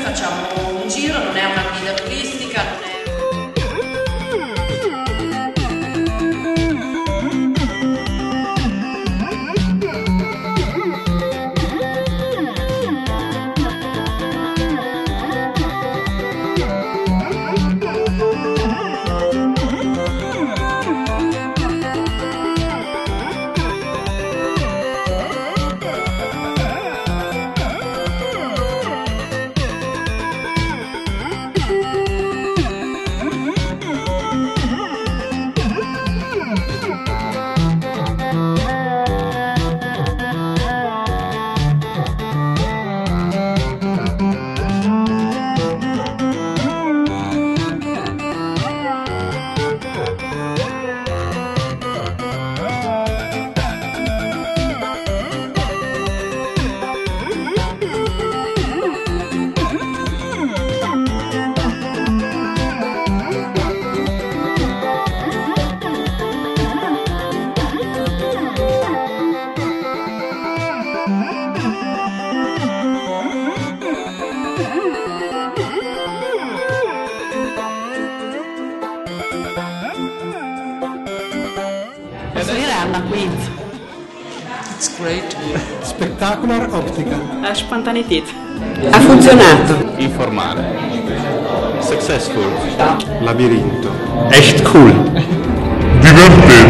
facciamo un giro, non è una guida turistica, non è... Posso dire Anna Quinz? It's great. Spectacular Optica. Spontaneität. Ha funzionato. Informale. Successful. Labirinto. Echt cool. Divertente.